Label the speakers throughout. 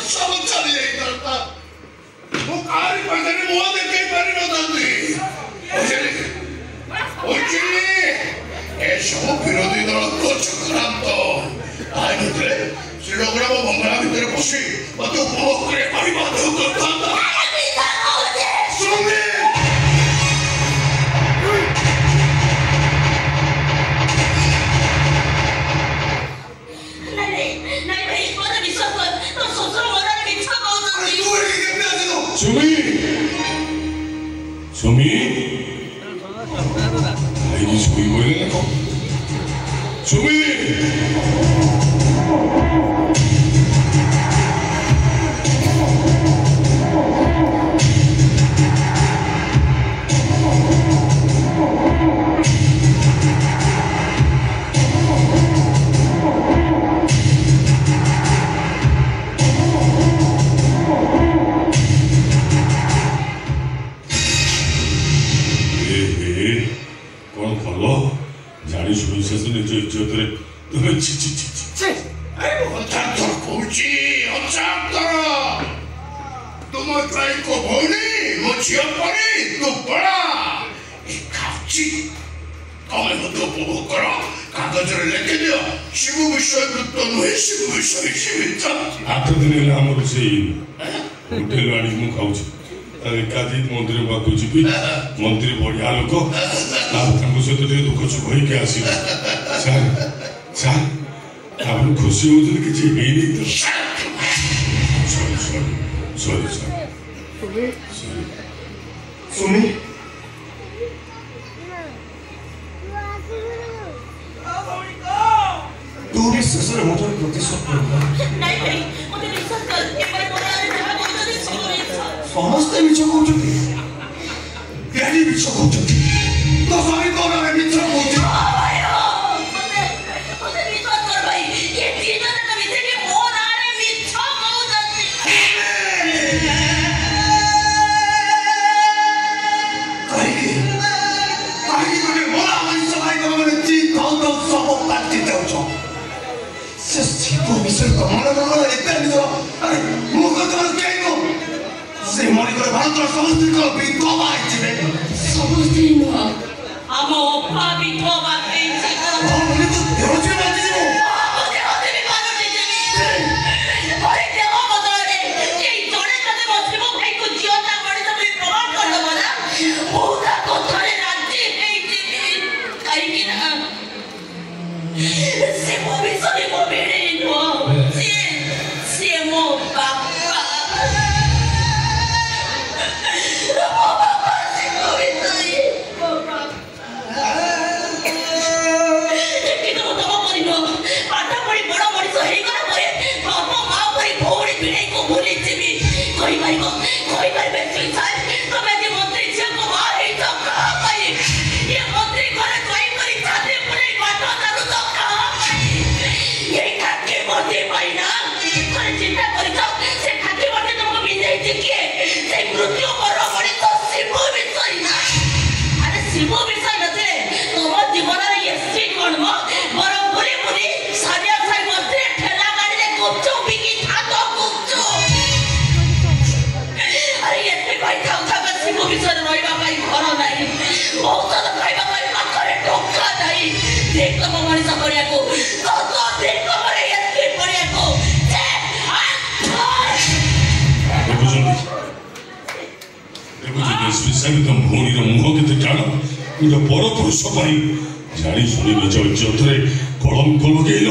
Speaker 1: ସବୁ ଚାଲି ଯାଇଥାନ୍ତା। ମୁଁ କାହାରି ପାଖରେ ମୁହଁ ଦେଖେଇ ପାରିନଥାନ୍ତି। ଏସବୁ ବିରୋଧୀ ଦଳଙ୍କ ଚକ୍ରାନ୍ତ। ଆଇନଥିଲେ ଶ୍ରୀରଘୁରାମ ବଙ୍ଗଳା ଭିତରେ ବସି ମତେ ଉପଭୋଗ କରିବା ପାଇଁ ବାଧ୍ୟ କରିଥାନ୍ତା। ସୁମି ଭାଇକି ଶୋଇ ପଡ଼ିଲେ ନା କଣ? ସୁମି ନିଜ ଇଜ୍ଜତରେ ତୁମେ ତୁମ ଭାଇଙ୍କ ଭଉଣୀ ମୋ ଝିଅ ପରି ତୁ ପଳା ଖାଉଛି। ତମେ ମଧ୍ୟ ଉପଭୋଗ କର। କାଗଜରେ ଲେଖିଦିଅ ଶିବୁ ବିଷୟବୃତ୍ତ ନୁହେଁ ଶିବୁ ବିଷୟ ସୀମିତ। 8 ଦିନ ହେଲା ଆମର ସେଇ ହୋଟେଲ ଆଣିକି ମୁଁ ଖାଉଛି। ଏକାଧିକ ମନ୍ଦିର ପାଖକୁ ଯିବି। ମନ୍ତ୍ରୀ ବଢିଆ ଲୋକ ଆଉ ତାଙ୍କ ସହିତ ଟିକେ ଦୁଃଖ ସୁଖ ହେଇକି ଆସିବି। ସାର୍ ସାର୍ ଆପଣ ଖୁସି ହଉଛନ୍ତି କିଛି ହେଇନି ତ? ସରି ସରି ସରି ସରି ସୁମି ତୁ ବି ଶେଷରେ ମୋ ଠାରୁ ପ୍ରତିଶୋଧ ସମସ୍ତେ ମିଛ କହୁଛନ୍ତି। ମିଛ କହୁଛନ୍ତି ତ ସରି କଣ ମିଛ କହୁଛି? ଭଉଣୀର ମୁହଁ କେତେ ଟାଣ ନିଜ ପର ପୁରୁଷ ପାଇଁ ଜାଣି ଶୁଣି ନିଜ ଇଜ୍ଜତରେ କଳଙ୍କ ଲଗେଇଲ।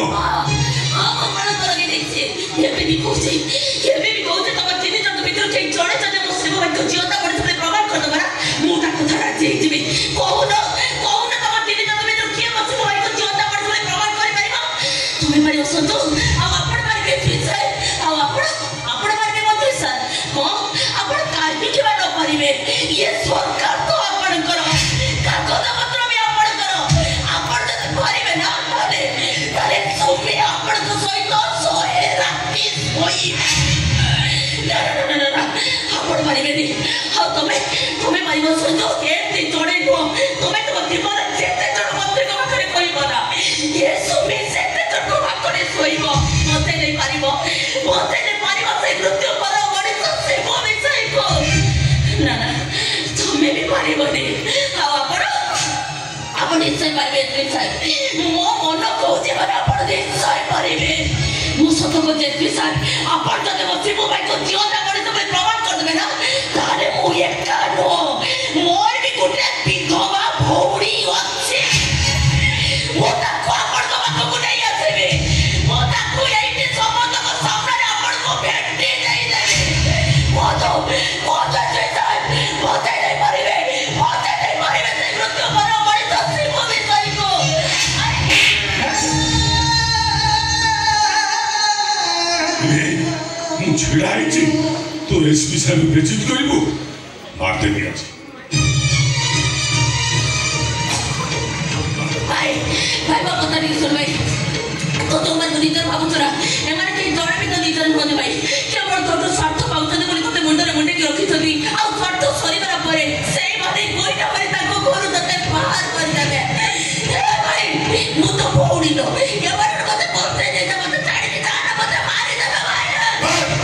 Speaker 2: Yes, निश्चय पारे एसपी साहब मो मन कहूँ आप निश्चय पारे मु सत को एसपी साहब आप जब शिव भाई को जीवन मଣିଷ में प्रमाण करदे ना तारे मु एका नो मोर भी गोटे विधवा भौणी अछि मो ताको आपण को बात को नहीं आसेबे मो ताको एइटे समस्त को सामने आपण को भेटते नहीं देबे मो तो साहब मते नहीं पारिबे से मृत्यु पर मणिष शिव विषय को
Speaker 1: मु छिड़ाई तो एसपी साहब बेचित करिबो मारते नहीं आज
Speaker 2: भाई बाबा कथा नहीं सुन भाई तो तुम मैं निजर भाबु तोरा एमाने के जड़े भी तो निजर होने भाई केवल तो स्वार्थ पाउछते बोली तते मुंडे के रखी छथि आ स्वार्थ सरीबरा परे सेई माने कोइटा मारी ताको घरु तते बाहर कर देबे ए भाई मु तो भौडी नो एबार मते पते जे मते छाड़ी के जाना मते मारी देबे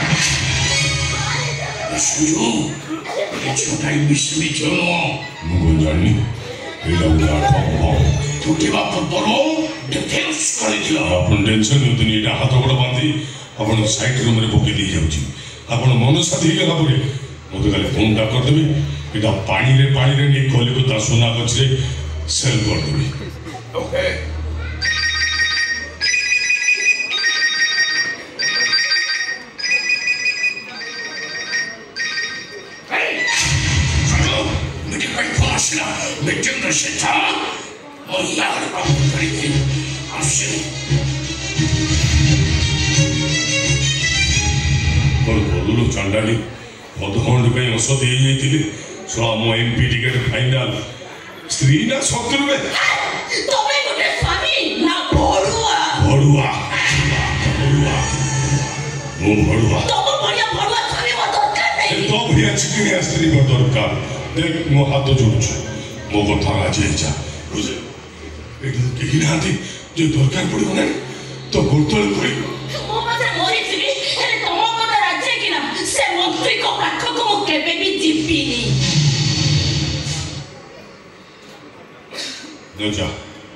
Speaker 2: भाई
Speaker 1: सुजू छोटाई मिसमी चलो
Speaker 3: मुगो जानी एला उला ठोको
Speaker 1: टूटिबा परपरो डिफेंस करि दियो
Speaker 3: आपण टेंशन होतनी एटा हाथ गोड़ बांधी आपण साइड रूम रे पके दी जाउची आपण मन साथी गेला परे मते खाली फोन टा कर देबे एटा पानी रे ने खोले को ता सोना गछ रे सेल कर देबे
Speaker 1: ओके मीटिंग में से था और यार बाबू करी थी आपसे
Speaker 3: और बोलू चंडाली अधघंटे पे औष दे जाइए सो मो एमपी टिकेट फाइनल स्त्री ना शत्रु में
Speaker 2: तबे गोटे स्वामी ना भड़ुआ
Speaker 3: भड़ुआ मो भड़ुआ
Speaker 2: तो बढ़िया भड़ुआ स्वामी मत दरकार नहीं
Speaker 3: तो भैया चिकनिया स्त्री को दरकार देख मो हाथ जोड़छु मो कथा राजी जा बुझे एठी केही नाथि जे दरकार पड़िबो ना तो गोतल करी
Speaker 2: मो मासे मोरी छिबी हेले तम कथा राज्य कि ना से मंत्री को पाख को मो केबे भी जिपिनी
Speaker 3: न जा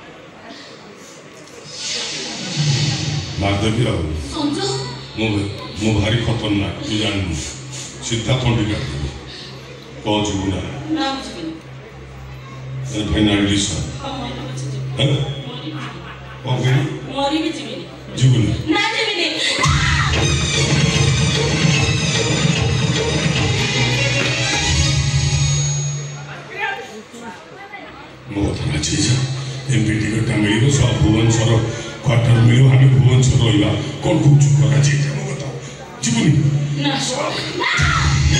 Speaker 3: माधवी राव
Speaker 2: संजू
Speaker 3: मो भारी खतरनाक तू जान सीधा तंडी काट को जीवना
Speaker 2: नाम जिबिनी
Speaker 3: फाइनल डिसीजन ओके
Speaker 2: मोरी भी जिबिनी
Speaker 3: जीवन
Speaker 2: ना जिबिनी
Speaker 3: मो थाना चीजा एमपी टिकट का मिलिबो सब भुवनेश्वर क्वार्टर मिलिबो हामी भुवनेश्वर रहिबा कोन कुछ करा चीजा मो बताओ जीवन
Speaker 2: ना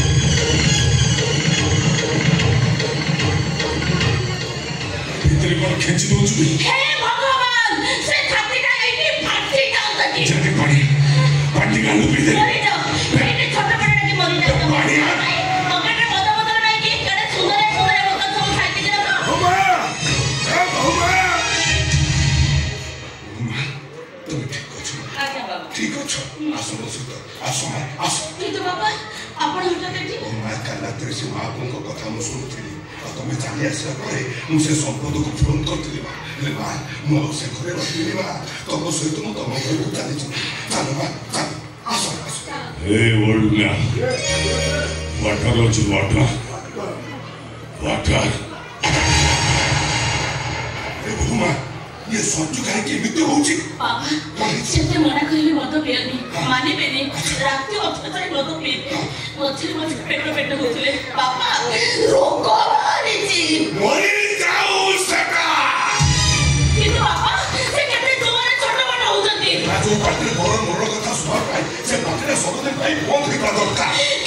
Speaker 3: तेरे को खींच दो चुकी
Speaker 2: हे भगवान से छातीटा एठी फाटी जाउतती
Speaker 3: जाके पानी गालो पी दे
Speaker 2: मरी जाओ एठी छोटा बड़ा की मरी जाओ
Speaker 3: पानी आ
Speaker 2: पकेट मत नहीं कि केडे सुंदर बोतल सब खाइते जरा
Speaker 1: बहुमा ए बहुमा तुम ठीक अछ आसो आसो
Speaker 2: तो बाबा आपण हटा देती
Speaker 1: बहुमा काला तेरे से महापुं को कथा मु सुनथि तमें जानी आसला परे मुझे संपद को फोन करती ले मां मु से घरे रखिली मां तम सहित मु तम घर को चली चलो मां चल आसो
Speaker 3: ए ओल्ड मैन वाटर रोज वाटर
Speaker 1: ए बहुमा ये संजू काहे केमिति होउची
Speaker 2: बाबा सेते मना करिले मत पियनी माने बेनी राती अथतरी मत पी मछली पेट होतले बाबा रोग मारिची
Speaker 1: मरी जाऊ सका
Speaker 2: किंतु बाबा से केते जोरे छोट बड़ होउछती
Speaker 1: राजू पाटे मोर कथा सुना पाई से पाटे सबदिन पाई बंद हिता दरकार